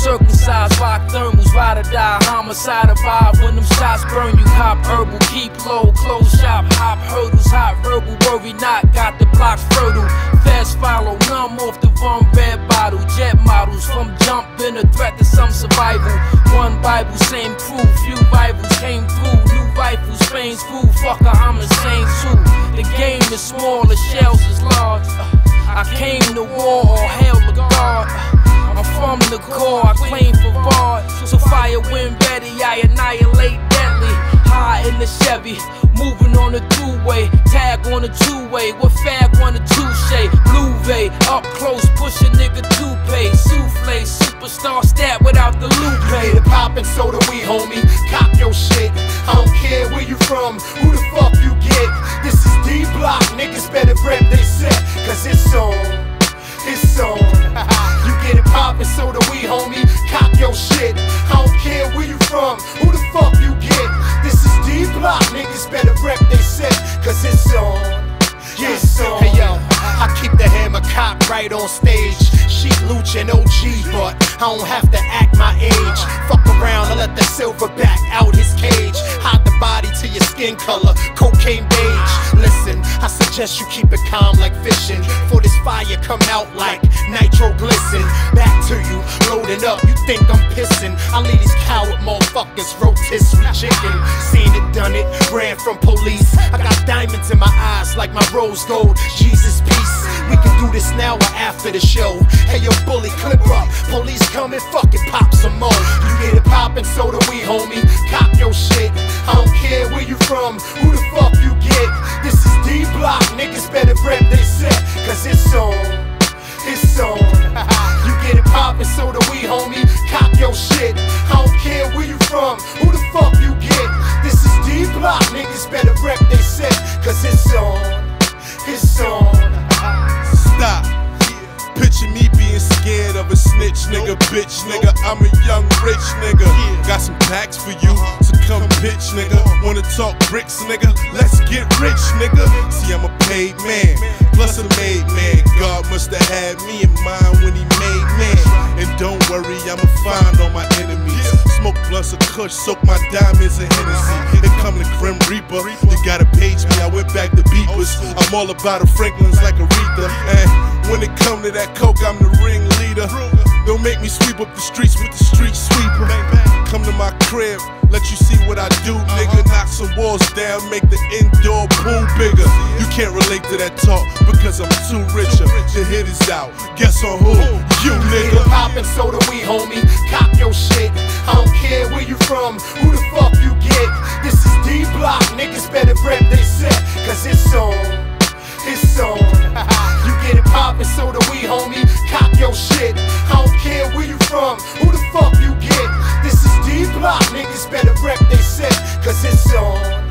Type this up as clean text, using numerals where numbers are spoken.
Circumcised, rock thermals, ride or die, homicide survive. When them shots burn you, hop herbal, keep low, close shop, hop hurdles, hot verbal, worry not, got the blocks fertile. Fast follow, numb off the Von red bottle, jet models from jump been a threat to some survival. One Bible, same crew, few rivals came through, new rifles, Spain's food, fucker, I'm insane too. The game is small, the shells is large. I came to war or hell to God. I'm from the core, I claim for VAR. So fire win Betty, I annihilate deadly. High in the Chevy, moving on the two-way, tag on the two-way, with fag on the touche. Blue Vay, up close, push a nigga toupee. Souffle, superstar stat without the lupe. Get it poppin', so do we, homie. Cop your shit. I don't care where you from, who the fuck you get. This is D-Block, niggas better rep they set, cause it's on. It's on. You get it poppin', so do we, homie. Cop your shit. I don't care where you from, who the fuck you get. This is D-Block, niggas better rep they set, cause it's on. It's on. Hey yo, I keep the hammer cocked right on stage. Sheep Luch and OG, but I don't have to act my age. Fuck around and let the silverback out his cage. Hide the body to your skin color, cocaine beige. Listen, I suggest you keep it calm like fishing. For this fire come out like nitro glisten. Back to you, loading up, you think I'm pissing. I leave these coward motherfuckers rotisserie chicken. Seen it, done it, ran from police. I got diamonds in my eyes like my rose gold. Jesus peace, we can do this now or after the show. Hey yo, bully, clip up, police coming, fucking pop some more. You get it poppin', so do we, homie. Cop your shit. I don't care where you from, who the fuck you get. This is D-Block, niggas better rep they set, cause it's on. It's on. You get it poppin', so do we, homie. Cop your shit. I don't care where you from, who the fuck you get. This is D-Block, niggas better rep they set, cause it's on. It's on. Stop. Picture me being scared of a snitch nigga, bitch nigga. I'm a young rich nigga. Got some packs for you, so come bitch nigga. Wanna talk bricks nigga? Let's get rich nigga. See, I'm a paid man, plus a made man. God must have had me in mind when he made man. And don't worry, I'ma find all my enemies. Smoke blunts of kush, soak my diamonds in Hennessy. They come to Grim Reaper, you gotta page me, I went back to Beepers. I'm all about the Franklins like Aretha. And when it come to that coke, I'm the ringleader. Don't make me sweep up the streets with the street sweeper. Come to my crib, let you see what I do, nigga. Knock some walls down, make the indoor pool bigger. You can't relate to that talk because I'm too richer. The hit is out, guess on who? You nigga. Poppin', so do we, homie. Cop your shit. I don't care where you from, who the fuck you get. This is D-Block, niggas better rep they set, cause it's on. It's on. You get it poppin', so do we, homie. Cop your shit. I don't care where you from, who the fuck you get. This is D-Block, niggas better rep they set, cause it's on.